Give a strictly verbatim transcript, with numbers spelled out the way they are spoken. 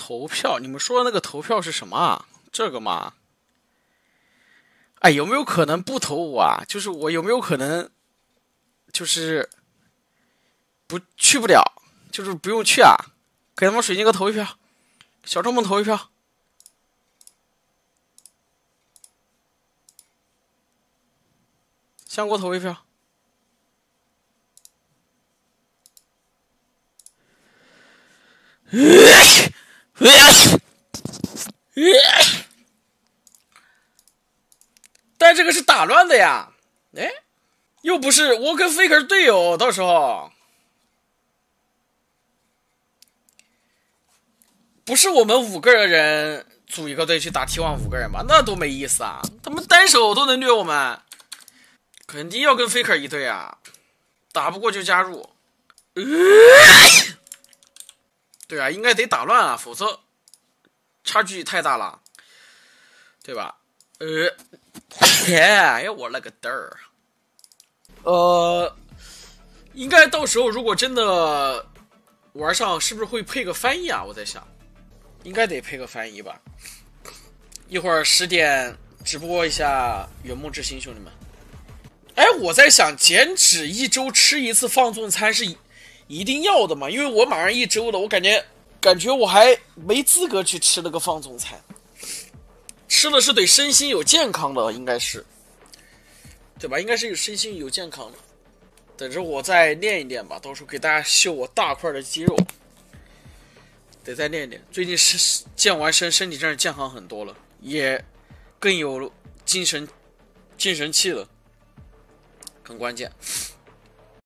投票，你们说的那个投票是什么啊？这个吗？哎，有没有可能不投我啊？就是我有没有可能，就是不去不了，就是不用去啊？给他们水晶哥投一票，小众们投一票。香锅投一票。但这个是打乱的呀，哎，又不是我跟 Faker 队友，到时候不是我们五个人组一个队去打 T 一 五个人吧？那多没意思啊！他们单手都能虐我们，肯定要跟 Faker 一队啊！打不过就加入。呃、对啊，应该得打乱啊，否则差距太大了，对吧？呃，哎，我勒个嘚儿！呃，应该到时候如果真的玩上，是不是会配个翻译啊？我在想，应该得配个翻译吧。一会儿十点直播一下《圆梦之星》，兄弟们。哎，我在想，减脂一周吃一次放纵餐是一定要的嘛？因为我马上一周了，我感觉感觉我还没资格去吃那个放纵餐。吃的是对身心有健康的，应该是，对吧？应该是有身心有健康的。等着我再练一练吧，到时候给大家秀我大块的肌肉。得再练一练。最近是健完身，身体真是健康很多了，也更有精神精神气了，很关键。